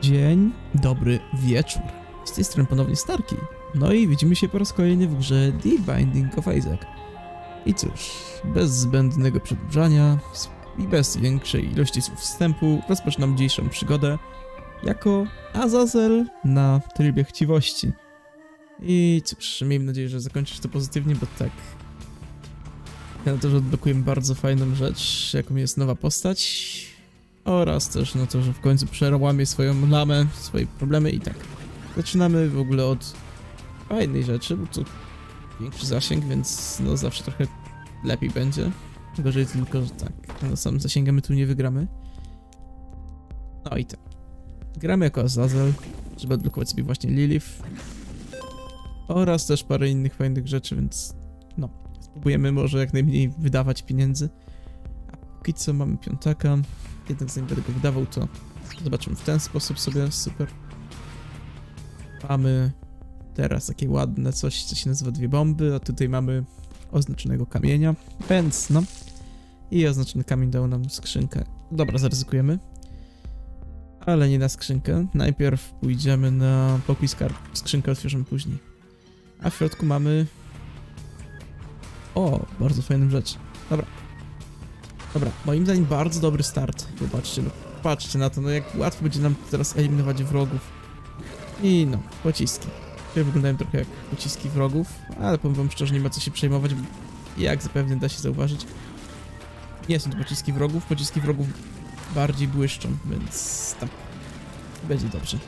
Dzień dobry wieczór. Z tej strony ponownie Starki. No i widzimy się po raz kolejny w grze The Binding of Isaac. I cóż, bez zbędnego przedłużania i bez większej ilości słów wstępu rozpoczynam dzisiejszą przygodę jako Azazel na trybie chciwości. I cóż, miejmy nadzieję, że zakończysz to pozytywnie, bo tak... na to, że odblokujemy bardzo fajną rzecz, jaką jest nowa postać. Oraz też na to, że w końcu przełamie swoją lamę, swoje problemy i tak. Zaczynamy w ogóle od fajnej rzeczy, bo to większy zasięg, więc no zawsze trochę lepiej będzie. Gorzej tylko, że tak, no sam zasięgiem my tu nie wygramy. No i tak. Gramy jako Azazel, żeby odblokować sobie właśnie Lilith. Oraz też parę innych fajnych rzeczy, więc no, spróbujemy może jak najmniej wydawać pieniędzy. A póki co mamy piątaka. Jednak zanim będę go wydawał, to zobaczymy w ten sposób sobie, super. Mamy teraz takie ładne coś, co się nazywa dwie bomby, a tutaj mamy oznaczonego kamienia, więc no. I oznaczony kamień dał nam skrzynkę. Dobra, zaryzykujemy. Ale nie na skrzynkę. Najpierw pójdziemy na pokój skarb. Skrzynkę otworzymy później. A w środku mamy... O, bardzo fajną rzecz. Dobra. Dobra, moim zdaniem bardzo dobry start. Zobaczcie, no, patrzcie na to, no jak łatwo będzie nam teraz eliminować wrogów. I no, pociski. Które wyglądają trochę jak pociski wrogów, ale powiem wam szczerze, nie ma co się przejmować, bo jak zapewne da się zauważyć, nie są to pociski wrogów bardziej błyszczą, więc tak, będzie dobrze.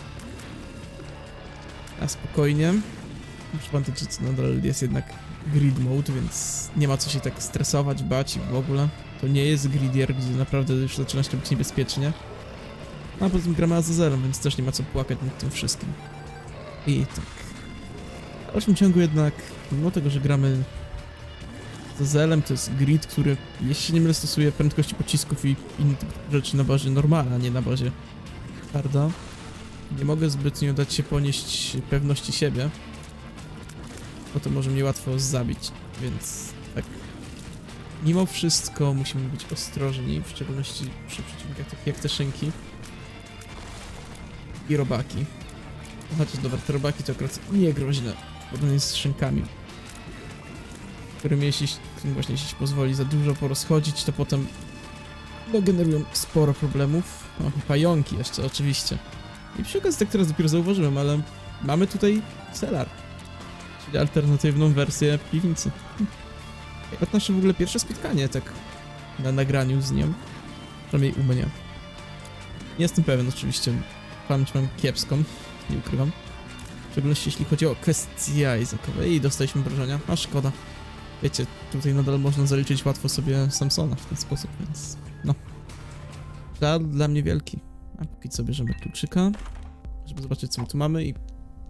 A spokojnie. Muszę pamiętać, że to nadal jest jednak grid mode, więc nie ma co się tak stresować, bać i w ogóle. To nie jest gridier, gdzie naprawdę już zaczyna się być niebezpiecznie. A poza tym gramy Azazelem, więc też nie ma co płakać nad tym wszystkim. I tak. W dalszym ciągu jednak, mimo tego, że gramy Azazelem, to jest grid, który, jeśli się nie mylę, stosuje prędkości pocisków i inne rzeczy na bazie normala, a nie na bazie harda. Nie mogę zbytnio dać się ponieść pewności siebie, bo to może mnie łatwo zabić, więc tak. Mimo wszystko musimy być ostrożni, w szczególności przy przeciwnikach takich jak te szynki i robaki. Chociaż dobra, te robaki to akurat nie groźne, podobnie z szynkami, którym właśnie jeśli się pozwoli za dużo porozchodzić, to potem no, generują sporo problemów. O, i pająki jeszcze, oczywiście. I przy okazji tak teraz dopiero zauważyłem, ale mamy tutaj cellar, czyli alternatywną wersję piwnicy. To nasze w ogóle pierwsze spotkanie, tak na nagraniu z nią, przynajmniej u mnie. Nie jestem pewien oczywiście, pamięć mam kiepską, nie ukrywam. W szczególności jeśli chodzi o kwestie Isaacowe i dostaliśmy obrażenia, a szkoda. Wiecie, tutaj nadal można zaliczyć łatwo sobie Samsona w ten sposób, więc no. Żal dla mnie wielki. A póki co bierzemy kluczyka, żeby zobaczyć co my tu mamy i...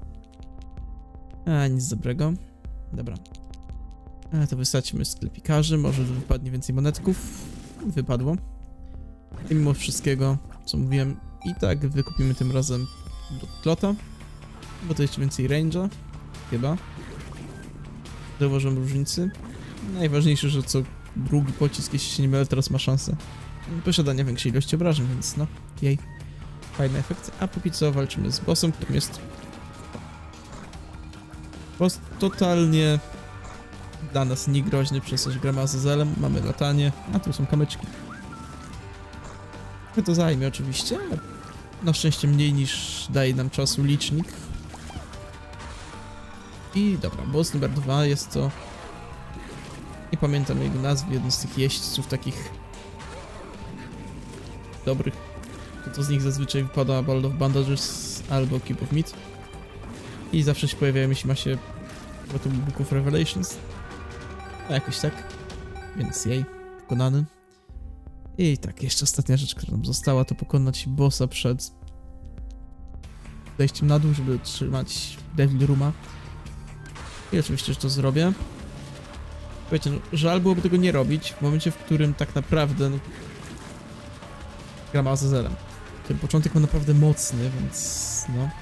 A, nic dobrego. Dobra. To wysadźmy sklepikarzy, może wypadnie więcej monetków. Wypadło. I mimo wszystkiego, co mówiłem, i tak wykupimy tym razem klota, bo to jeszcze więcej range'a, chyba. Zauważyłem różnicy. Najważniejsze, że co drugi pocisk, jeśli się nie mylę, teraz ma szansę posiadania większej ilości obrażeń, więc no, jej. Fajny efekt. A póki co walczymy z bossem, którym jest... boss totalnie... dla nas niegroźny, przez to, że gramy Azazelem, mamy latanie, a tu są kamyczki. To zajmie oczywiście, ale na szczęście mniej niż daje nam czasu licznik. I dobra, boss numer 2 jest to... nie pamiętam jego nazwy, jeden z tych jeźdźców takich... dobrych. To z nich zazwyczaj wypada Ball of Bandages albo Keep of Meat. I zawsze się pojawiają, jeśli ma się... chyba to Book of Revelations. A jakoś tak. Więc jej, pokonany. I tak, jeszcze ostatnia rzecz, która nam została, to pokonać bossa przed zejściem na dół, żeby trzymać Devil Rooma. I oczywiście, że to zrobię. Wiecie, no, żal byłoby tego nie robić, w momencie, w którym tak naprawdę no, gram Azazelem. Ten początek był naprawdę mocny, więc no.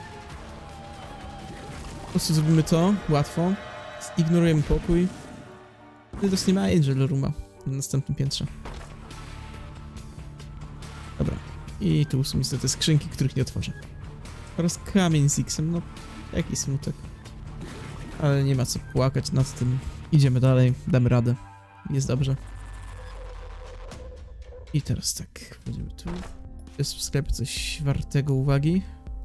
Po prostu zrobimy to, łatwo. Zignorujemy pokój. I dostaniemy Angel Rooma na następnym piętrze. Dobra. I tu są niestety skrzynki, których nie otworzę. Oraz kamień z X-em, no jaki smutek. Ale nie ma co płakać nad tym. Idziemy dalej, damy radę. Jest dobrze. I teraz tak, będziemy tu. Jest w sklepie coś wartego uwagi.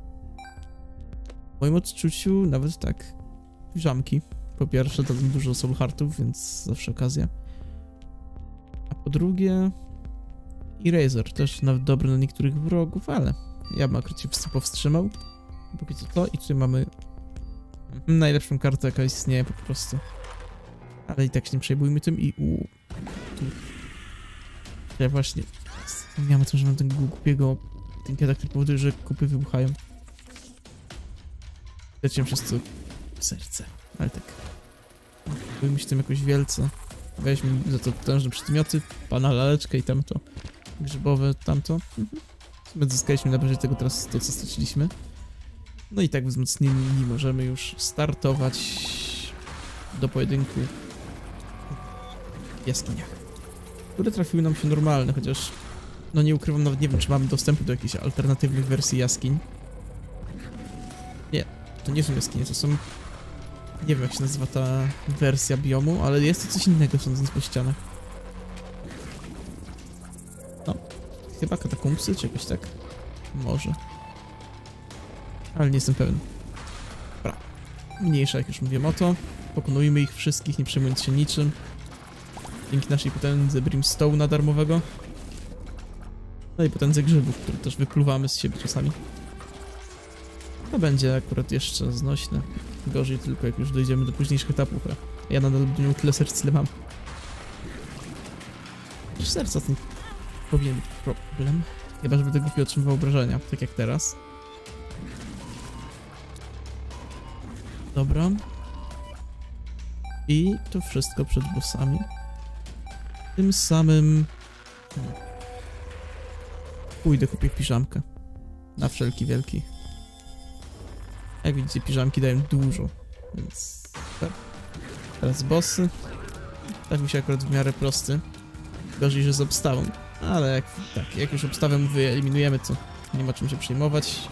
W moim odczuciu nawet tak. Piżamki. Po pierwsze, tam dużo soul heartów, więc zawsze okazja. A po drugie... Eraser, też nawet dobry na niektórych wrogów, ale ja bym akurat się powstrzymał. Póki co to i tutaj mamy najlepszą kartę, jaka istnieje po prostu. Ale i tak się nie przejmujmy tym i tu. Ja właśnie wspomniałem o tym, że mam tego głupiego tinketa, który powoduje, że kupy wybuchają. Leciałem przez to serce, ale tak. Bójmy się tym jakoś wielce. Weźmy za to potężne przedmioty, pana laleczkę i tamto grzybowe, tamto. My zyskaliśmy na razie tego teraz to, co straciliśmy. No i tak wzmocnieni możemy już startować do pojedynku w jaskiniach, które trafiły nam się normalne, chociaż no nie ukrywam, nawet nie wiem, czy mamy dostępu do jakichś alternatywnych wersji jaskiń. Nie, to nie są jaskinie, to są... Nie wiem, jak się nazywa ta wersja biomu, ale jest to coś innego, sądząc po ścianach. No, chyba katakumbsy, czy jakoś tak? Może. Ale nie jestem pewien. Dobra. Mniejsza, jak już mówiłem o to. Pokonujmy ich wszystkich, nie przejmując się niczym. Dzięki naszej potędze brimstone'a darmowego. No i potędze grzybów, które też wypluwamy z siebie czasami. To będzie akurat jeszcze znośne. Gorzej tylko, jak już dojdziemy do późniejszych etapów. Ja nadal będę miał tyle serc, ile mam. Serca to nie powinien być problem. Chyba, że będę głupio otrzymywał obrażenia, tak jak teraz. Dobra. I to wszystko przed bossami. Tym samym... Pójdę, kupię piżamkę. Na wszelki wielki. Jak widzicie, piżamki dają dużo, więc... Tak. Teraz bossy. Tak mi się akurat w miarę prosty. Gorzej, że z obstawą. Ale jak już obstawę wyeliminujemy, to nie ma czym się przejmować.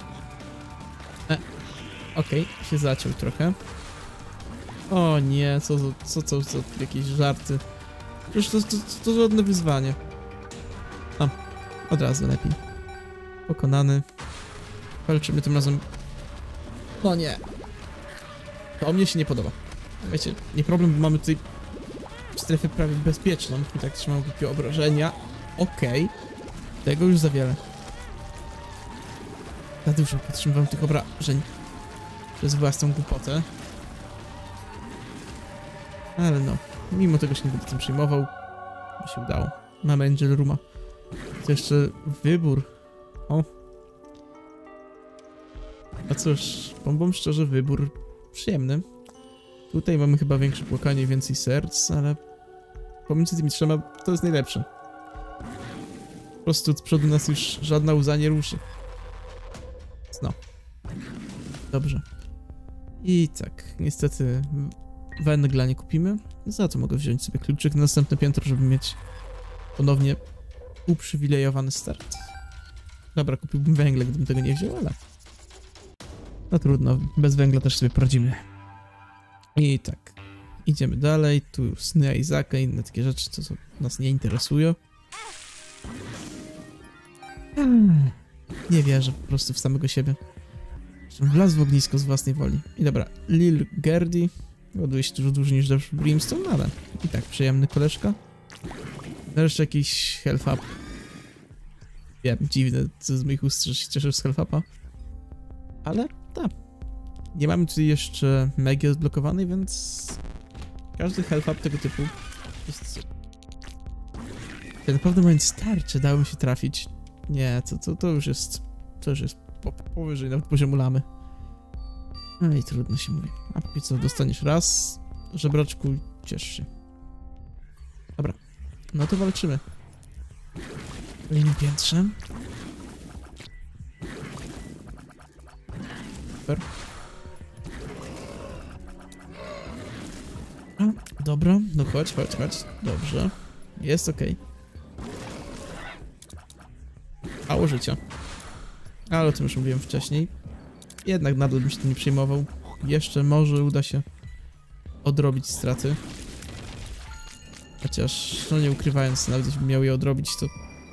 Okej, się zaciął trochę. O nie, co, jakieś żarty. Przecież to żadne wyzwanie. Od razu lepiej. Pokonany. Walczymy tym razem. No nie. To mnie się nie podoba. Wiecie, nie problem, bo mamy tutaj strefę prawie bezpieczną. I tak trzymam głupie obrażenia. Okej. Tego już za wiele. Za dużo podtrzymywałem tych obrażeń. Przez własną głupotę. Ale no, mimo tego się nie będę tym przejmował. Mi się udało. Mamy Angel Rooma. To jeszcze wybór. O. A cóż, powiem szczerze, wybór przyjemny. Tutaj mamy chyba większe płakanie, więcej serc, ale pomiędzy tymi trzema to jest najlepsze. Po prostu od przodu nas już żadna łza nie ruszy. No. Dobrze. I tak, niestety węgla nie kupimy. Za to mogę wziąć sobie kluczyk na następne piętro, żeby mieć ponownie uprzywilejowany start. Dobra, kupiłbym węgle, gdybym tego nie wziął, ale... No trudno, bez węgla też sobie poradzimy. I tak, idziemy dalej. Tu sny Isaaca i inne takie rzeczy, co nas nie interesują. Nie wierzę po prostu w samego siebie. Wlazł w ognisko z własnej woli. I dobra, Lil Gerdy. Ładuje się dużo dłużej niż Dash Brimstone, ale i tak przyjemny koleżka. Nareszcie jakiś health up. Wiem, dziwne, co z moich ust, że się cieszę z health upa. Ale tak. Nie mamy tutaj jeszcze magii odblokowanej, więc każdy health up tego typu jest... Ja naprawdę mając tarczę dało mi się trafić. Nie, to już jest... To już jest powyżej nawet poziomu lamy. No i trudno się mówi. A póki co dostaniesz raz, żebraczku, ciesz się. Dobra, no to walczymy. W kolejnym piętrze. Super. Dobra, no chodź. Dobrze. Jest okej. Mało życia. Ale o tym już mówiłem wcześniej. Jednak nadal bym się tym nie przejmował. Jeszcze może uda się odrobić straty. Chociaż, no nie ukrywając, nawet jeśli miał je odrobić, to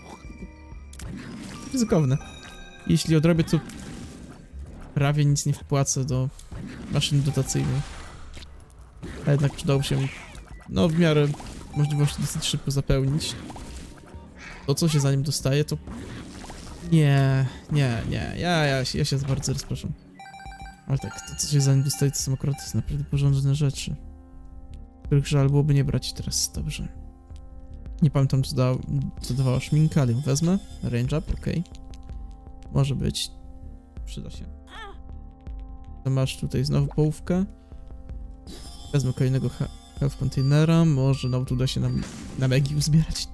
ryzykowne. Jeśli odrobię, to prawie nic nie wpłacę do maszyny dotacyjnej. A jednak przydałoby się, no w miarę możliwości dosyć szybko zapełnić. To, co się za nim dostaje, to... Nie. Ja się bardzo rozpraszam. Ale tak, to, co się za nim dostaje, to są akurat naprawdę porządne rzeczy, których żal byłoby nie brać teraz. Dobrze. Nie pamiętam, co dawała szminka, ale ją wezmę. Range up, okej. Może być. Przyda się. To masz tutaj znowu połówkę. Wezmę kolejnego health containera. Może nawet uda się nam na Megi uzbierać.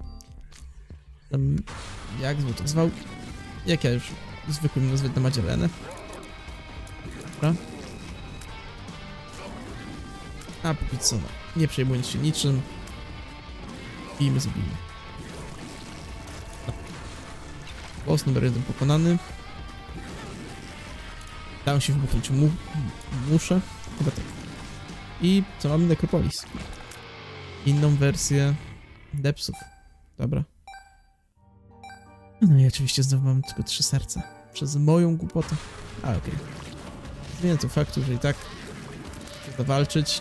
Jak zwał to zwał? Jak ja już zwykłym nazwać na Magielenę. Dobra. A póki co, no, nie przejmując się niczym. Bijmy, zabijmy. Boss numer 1 pokonany. Dałem się wybuchnąć muszę. Chyba tak. I co mamy? Necropolis. Inną wersję Depsów. Dobra. No i oczywiście znowu mamy tylko 3 serca. Przez moją głupotę. A, okej. Zmienia to faktu, że i tak trzeba walczyć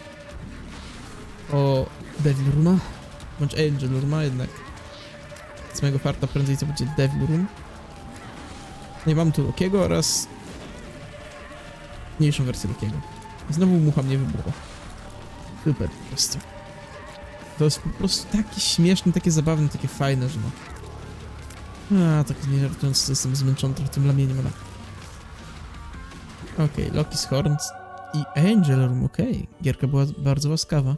o Devil Rooma, bądź Angel Rooma, jednak z mojego farta prędzej to będzie Devil Room. No i mam tu Lokiego oraz mniejszą wersję Lokiego. I znowu mucha mnie wybuchła. Super po prostu. To jest po prostu takie śmieszne, takie zabawne, takie fajne, że no. A, tak nie żartując, to jestem zmęczony trochę tym lamieniem, ale... Okej, Loki's Horns i Angel Room, okej. Gierka była bardzo łaskawa.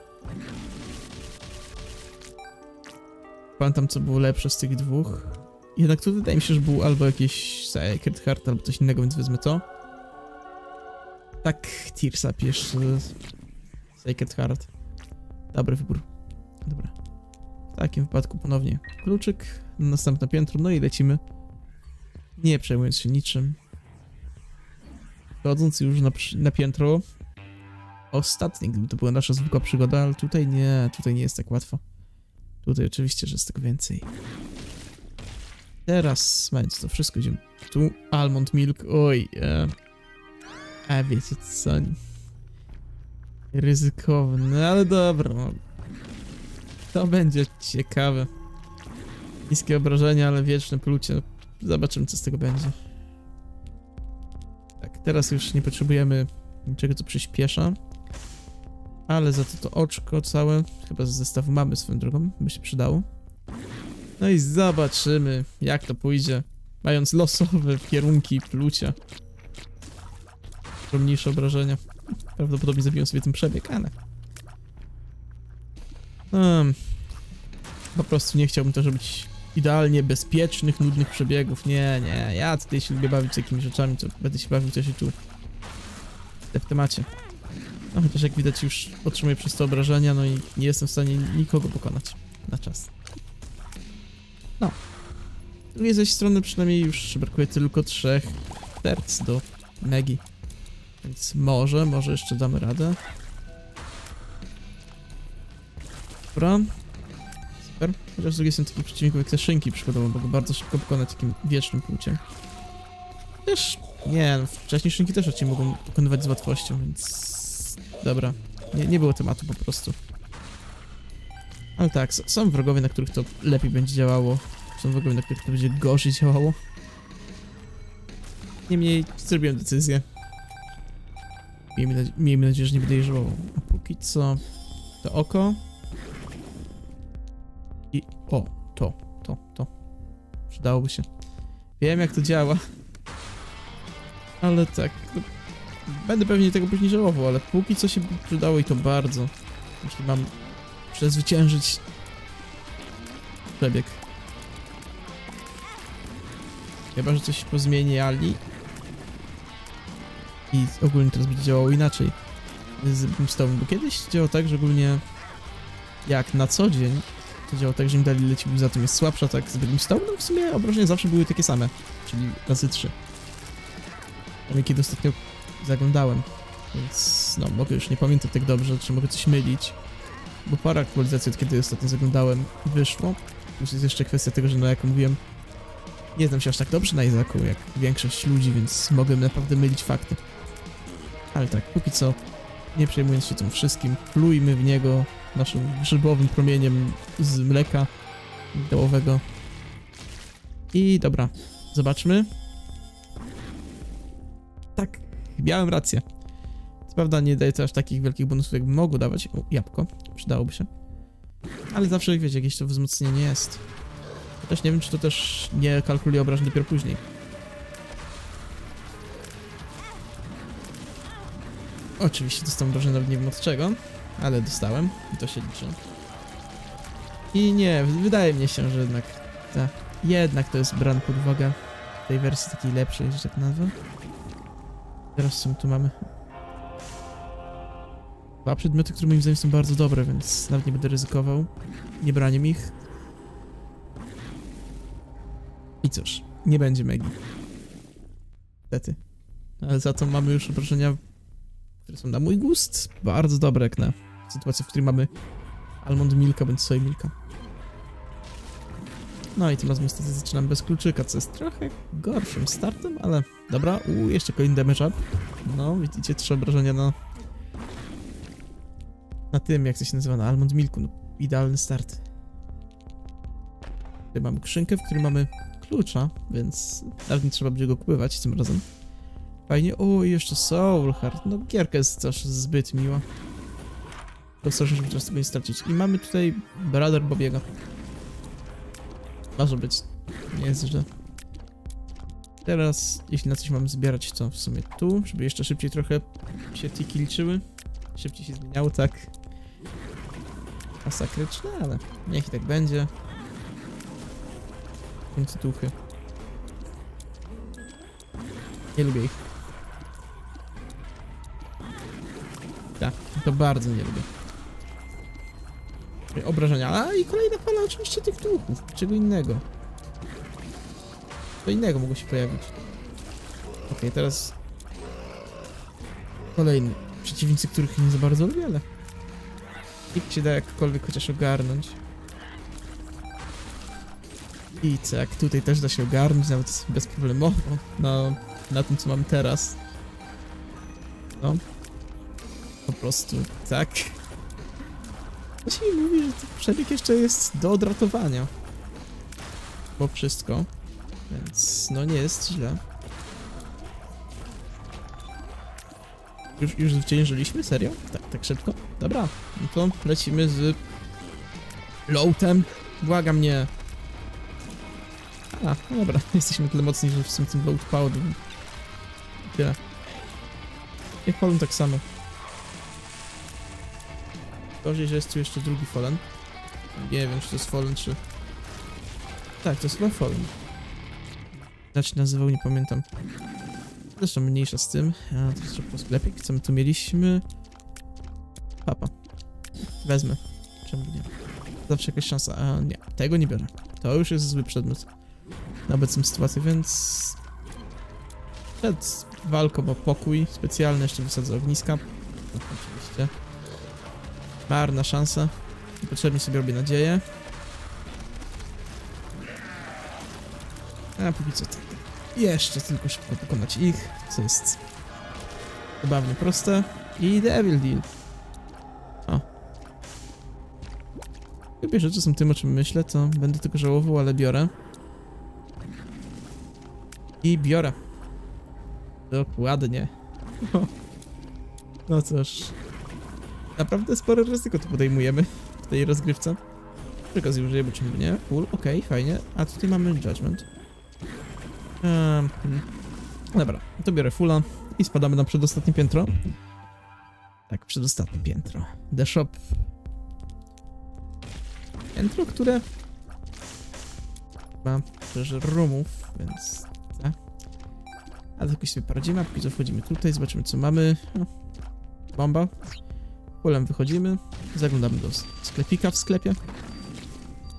Pamiętam, co było lepsze z tych dwóch. Jednak tu wydaje mi się, że był albo jakiś Sacred Heart, albo coś innego, więc wezmę to. Tak, Tearsa jeszcze. Sacred Heart. Dobry wybór. Dobra. W takim wypadku ponownie kluczyk na następne piętro, no i lecimy. Nie przejmując się niczym. Wchodząc już na piętro ostatnie, gdyby to była nasza zwykła przygoda, ale tutaj nie jest tak łatwo. Tutaj oczywiście, że jest tego więcej. Teraz, mając to wszystko, idziemy tu. Almond Milk, oj. A wiecie co? Ryzykowne, ale dobra. No. To będzie ciekawe. Niskie obrażenia, ale wieczne plucie. Zobaczymy, co z tego będzie. Tak, teraz już nie potrzebujemy niczego, co przyspiesza. Ale za to oczko całe, chyba z zestawu mamy swoją drogą, by się przydało. No i zobaczymy, jak to pójdzie, mając losowe kierunki plucia. Mniejsze obrażenia. Prawdopodobnie zabiją sobie ten przebieg, ale... Po prostu nie chciałbym też robić idealnie bezpiecznych, nudnych przebiegów. Nie, ja tutaj się lubię bawić takimi rzeczami, to będę się bawił też i tu. W temacie. No chociaż jak widać już otrzymuję przez to obrażenia, no i nie jestem w stanie nikogo pokonać na czas. No. Z drugiej zaś strony przynajmniej już brakuje tylko 3 serc do Megi. Więc może jeszcze damy radę. Dobra. Super. Chociaż z drugiej strony takich przeciwników jak te szynki przykładowo mogą bardzo szybko pokonać takim wiecznym pluciem. Też nie, no, wcześniej szynki też raczej mogą pokonywać z łatwością, więc... Dobra, nie było tematu po prostu. Ale tak, są wrogowie, na których to lepiej będzie działało. Są wrogowie, na których to będzie gorzej działało. Niemniej zrobiłem decyzję. Miejmy nadzieję, że nie będę jej żałował. A póki co... To oko. I... O, to. Przydałoby się. Wiem, jak to działa. Ale tak... Będę pewnie tego później żałował, ale póki co się przydało i to bardzo. Jeśli mam przezwyciężyć przebieg. Chyba, że coś pozmieniali. I ogólnie teraz będzie działało inaczej. Z Brimstone'em, bo kiedyś działało tak, że ogólnie jak na co dzień, to działa tak, że im dalej leci za tym jest słabsza, tak z drugim stołu. No w sumie obrażenia zawsze były takie same, czyli razy 3. Ale kiedy ostatnio zaglądałem, więc no mogę już nie pamiętać tak dobrze, czy mogę coś mylić. Bo parę aktualizacji od kiedy ostatnio zaglądałem wyszło. Plus jest jeszcze kwestia tego, że no jak mówiłem, nie znam się aż tak dobrze na Isaacu jak większość ludzi, więc mogę naprawdę mylić fakty. Ale tak, póki co, nie przejmując się tym wszystkim, plujmy w niego naszym grzybowym promieniem z mleka dołowego. I dobra, zobaczmy. Tak, miałem rację. Co prawda nie daje to aż takich wielkich bonusów, jakby mogło dawać. O, jabłko, przydałoby się. Ale zawsze, wiecie, jakieś to wzmocnienie jest. Chociaż nie wiem, czy to też nie kalkuluje obrażeń dopiero później. Oczywiście dostałem obrażeń, nawet nie wiem od czego, ale dostałem i to się liczy. I nie, wydaje mi się, że jednak to jest brane pod uwagę w tej wersji takiej lepszej, że tak nazwę. Teraz co my tu mamy? Dwa przedmioty, które moim zdaniem są bardzo dobre, więc nawet nie będę ryzykował niebraniem ich. I cóż, nie będzie Megi. Niestety. Ale za to mamy już obrażenia, które są na mój gust bardzo dobre, jak na sytuację, w której mamy Almond Milka bądź Soy Milka. No i tym razem niestety zaczynam bez kluczyka, co jest trochę gorszym startem, ale dobra. Jeszcze kolejny damage up. No, widzicie, 3 obrażenia na tym, jak to się nazywa, na Almond Milku. No, idealny start. Tutaj mamy skrzynkę, w której mamy klucza, więc nawet nie trzeba będzie go kupywać tym razem. Fajnie. O, i jeszcze Soul Heart. No, gierka jest też zbyt miła. Ostrożnie, żeby teraz tego nie stracić. I mamy tutaj Brother Bobiego. Może być. Nie jest źle. Teraz, jeśli na coś mamy zbierać, to w sumie tu, żeby jeszcze szybciej trochę się tiki liczyły. Szybciej się zmieniało, tak. Masakryczne, ale niech i tak będzie. W końcu duchy. Nie lubię ich. Tak, to bardzo nie lubię. Obrażenia. A i kolejna fala oczywiście tych duchów. Czego innego. Co innego mogło się pojawić. Okej, teraz kolejny. Przeciwnicy, których nie za bardzo lubię, ale ich się da jakkolwiek chociaż ogarnąć. I co, jak tutaj też da się ogarnąć, nawet bezproblemowo. No, na tym co mamy teraz. No. Po prostu, tak. To się mi mówi, że ten przebieg jeszcze jest do odratowania. Bo wszystko. Więc no nie jest źle. Już zwyciężyliśmy? Serio? Tak szybko? Dobra, no to lecimy z loatem. Błagam mnie. A, no dobra, jesteśmy tyle mocni, że w sumie ten load padł. Tyle. Jak Fallen tak samo. Gorzej, że jest tu jeszcze drugi Fallen. Nie wiem, czy to jest Fallen, czy... Tak, to jest chyba Fallen. Jak się nazywał, nie pamiętam. Zresztą mniejsza z tym. A, to jest szybko sklepik. Co my tu mieliśmy? Papa. Wezmę. Czemu nie? Zawsze jakaś szansa. A nie, tego nie biorę. To już jest zły przedmiot na obecną sytuację, więc... Przed walką o pokój specjalny jeszcze wysadzę ogniska. Oczywiście. Marna szansa. Niepotrzebnie sobie robię nadzieję. A póki co tak. Jeszcze tylko szybko pokonać ich, co jest zabawnie proste. I Devil Deal. O. Lubię rzeczy są tym, o czym myślę, to będę tego żałował, ale biorę. I biorę. Dokładnie. No cóż. Naprawdę spore ryzyko tu podejmujemy w tej rozgrywce. Przy okazji użyję, bo czemu nie? Full, okej, fajnie. A tutaj mamy Judgment. Dobra, to biorę fulla i spadamy na przedostatnie piętro. Tak, przedostatnie piętro. The Shop. Piętro, które ma treasure roomów, więc tak. Ale jakoś sobie poradzimy, a póki co wchodzimy tutaj, zobaczymy co mamy. O, bomba. Fullem wychodzimy, zaglądamy do sklepika w sklepie.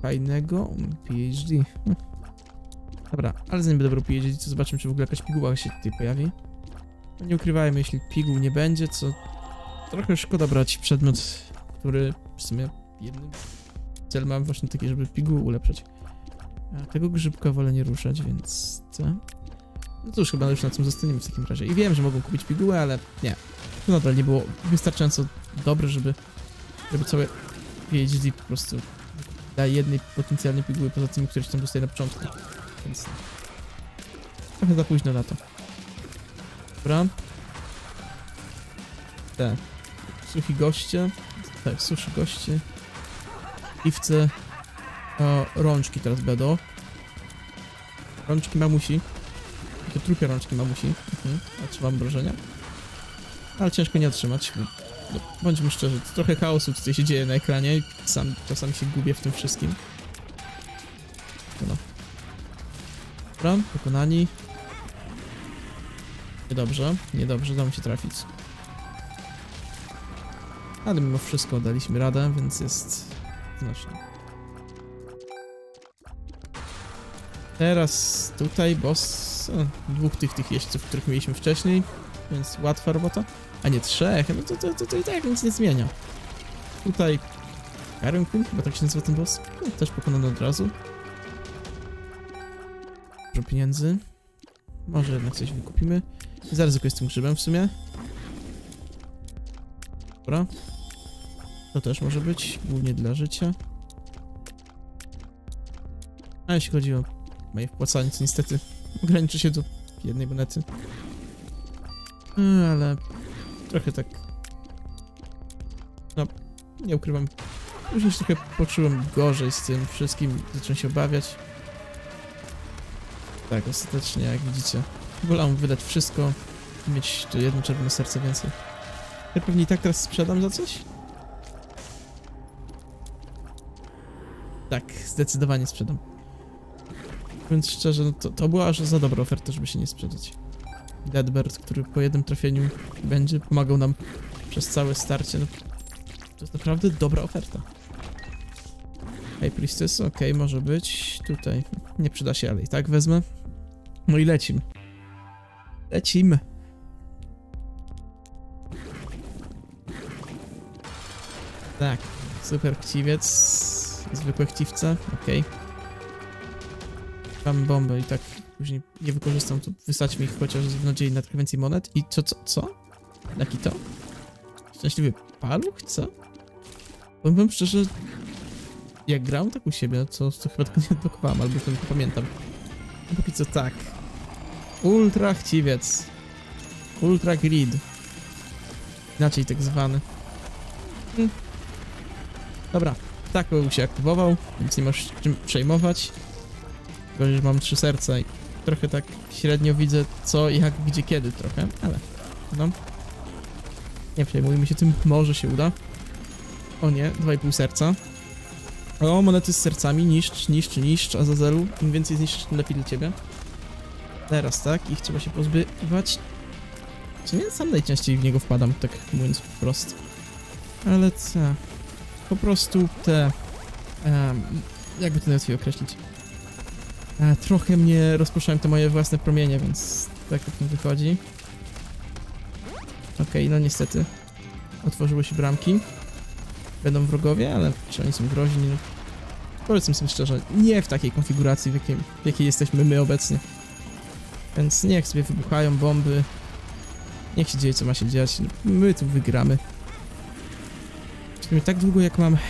fajnego. PhD. Dobra, ale zanim będę brał PhD, to zobaczymy, czy w ogóle jakaś piguła się tutaj pojawi. No nie ukrywajmy, jeśli piguł nie będzie, to trochę szkoda brać przedmiot, który w sumie jednym cel mam właśnie taki, żeby piguł ulepszać. A tego grzybka wolę nie ruszać, więc co? No cóż, chyba już na tym zostaniemy w takim razie. I wiem, że mogą kupić pigułę, ale nie. To nadal nie było wystarczająco dobre, żeby całe PhD po prostu dla jednej potencjalnej piguły poza tymi, które się tam dostaje na początku. Więc trochę za późno na to. Dobra. Te suchi goście. Tak, sushi goście. Piwce. O, rączki teraz będą. Rączki mamusi. To trupie rączki mamusi. Otrzymam wrażenia. Ale ciężko nie otrzymać. No, bądźmy szczerzy, to trochę chaosu tutaj się dzieje na ekranie i czasami się gubię w tym wszystkim. No. Dobra, pokonani. Niedobrze, dało mi się trafić. Ale mimo wszystko daliśmy radę, więc jest znośnie. Teraz tutaj boss... dwóch tych jeźdźców, których mieliśmy wcześniej, więc łatwa robota. A nie 3, no to i tak nic nie zmienia. Tutaj Karenkun, chyba tak się nazywa ten boss. No, też pokonany od razu. Dużo pieniędzy. Może jednak coś wykupimy. Zaryzykuję z tym grzybem w sumie. Dobra. To też może być, głównie dla życia. A jeśli chodzi o moje wpłacanie, to niestety ograniczy się do jednej monety. Ale trochę tak... No, nie ukrywam. Już trochę poczułem gorzej z tym wszystkim, zacząłem się obawiać. Tak, ostatecznie, jak widzicie, wolałem wydać wszystko i mieć tu jedno czerwone serce więcej. Ja pewnie i tak teraz sprzedam za coś? Tak, zdecydowanie sprzedam. Więc szczerze, no to była aż za dobra oferta, żeby się nie sprzedać. Deadbird, który po jednym trafieniu będzie pomagał nam przez całe starcie, no to jest naprawdę dobra oferta. Hej, Priestess, okej, może być. Tutaj nie przyda się, ale i tak wezmę. No i lecimy. Lecimy. Tak, super chciwiec. Zwykłe chciwce, okej. Mam bombę i tak później nie wykorzystam, to wysadźmy ich chociaż w nadziei na trochę więcej monet. I co? Jaki to? Szczęśliwy paluch? Co? Powiem wam szczerze, jak grałem tak u siebie, to chyba tylko nie odblokowałem, albo to nie pamiętam. Póki co tak. Ultra chciwiec. Ultra grid. Inaczej tak zwany. Dobra, tak był się aktywował, więc nie masz czym przejmować. Gorzej, że mam 3 serca i trochę tak średnio widzę co, jak, gdzie, kiedy trochę, ale no. Nie przejmujmy się tym, może się uda. O nie, 2,5 serca. O, monety z sercami, niszcz, Azazelu. Im więcej zniszczysz, tym lepiej dla ciebie. Teraz tak, ich trzeba się pozbywać. Czy nie, sam najczęściej w niego wpadam, tak mówiąc wprost. Ale co? Po prostu te... jakby to najłatwiej określić? Trochę mnie rozproszają te moje własne promienie, więc tak to wychodzi. Okej, no niestety. Otworzyły się bramki. Będą wrogowie, ale czy oni są groźni? No, powiedzmy sobie szczerze, nie w takiej konfiguracji, w jakiej jesteśmy my obecnie. Więc niech sobie wybuchają bomby. Niech się dzieje, co ma się dziać. My tu wygramy. Tak długo, jak mam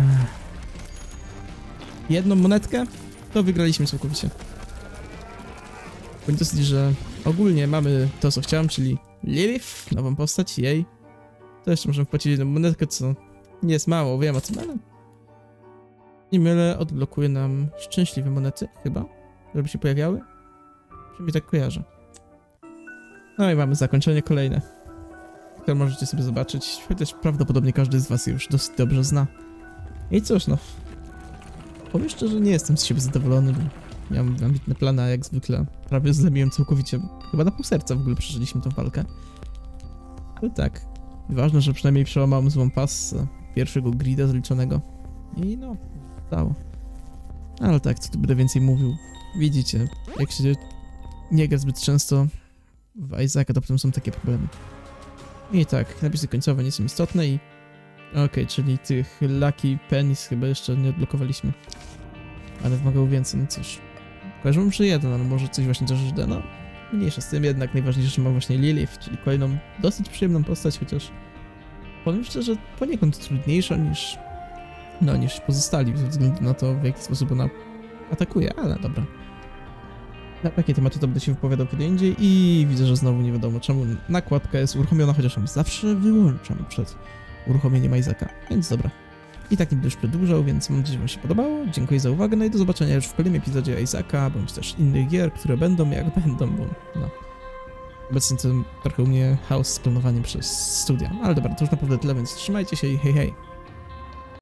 jedną monetkę, to wygraliśmy całkowicie. Powiem dosyć, że ogólnie mamy to, co chciałem, czyli Lilith, nową postać, jej. To jeszcze możemy wpłacić jedną monetkę, co nie jest mało, wiem o tym, ale... Nie mylę, odblokuje nam szczęśliwe monety, chyba, żeby się pojawiały. Przynajmniej tak kojarzę. No i mamy zakończenie kolejne, które możecie sobie zobaczyć, chociaż prawdopodobnie każdy z was już dosyć dobrze zna. I cóż, no. Powiem szczerze, nie jestem z siebie zadowolony, bo miałem ambitne plany, a jak zwykle prawie zlemiłem całkowicie. Chyba na pół serca w ogóle przeżyliśmy tą walkę. Ale tak, ważne, że przynajmniej przełamałem złą pas pierwszego grida zliczonego. I no, dało. Ale tak, co tu będę więcej mówił. Widzicie, jak się nie gra zbyt często w Isaaca, to potem są takie problemy. I tak, napisy końcowe nie są istotne i... Okej, czyli tych Lucky Pennies chyba jeszcze nie odblokowaliśmy. Ale wymagało więcej, no cóż. Kojarzą, że jeden, ale może coś właśnie też żdę, no. Mniejsza z tym, jednak najważniejsze ma właśnie Lilith, czyli kolejną dosyć przyjemną postać, chociaż... Powiem szczerze, poniekąd trudniejsza niż... No, niż pozostali, ze względu na to, w jaki sposób ona atakuje, ale dobra. Na takie tematy to będę się wypowiadał kiedy indziej i widzę, że znowu nie wiadomo czemu nakładka jest uruchomiona, chociaż ją zawsze wyłączam przed uruchomieniem Isaaca, więc dobra. I tak nie będę już przedłużał, więc mam nadzieję, że wam się podobało. Dziękuję za uwagę, no i do zobaczenia już w kolejnym epizodzie Isaaca, bądź też innych gier, które będą jak będą, bo no... Obecnie to trochę u mnie chaos z planowaniem przez studia, ale dobra, to już naprawdę tyle, więc trzymajcie się i hej hej!